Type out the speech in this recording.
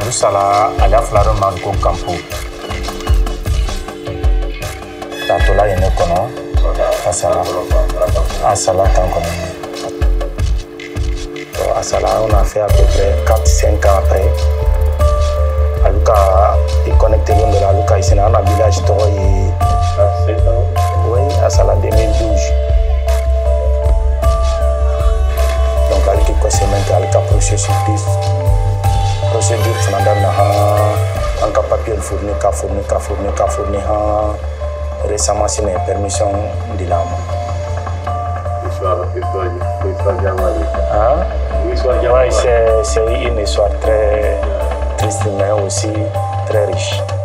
Sala ala flaro manko campo tatola yene kono asala tan kono asala on a fait à peu près 4-5 ans après aluka il connecté de la aluka ici dans le village toy oui asala 2012 donc aluka ko semaine aluka processus procédure fana en cas papier fourni récemment c'est une permission de l'âme. C'est une histoire très triste mais aussi très riche.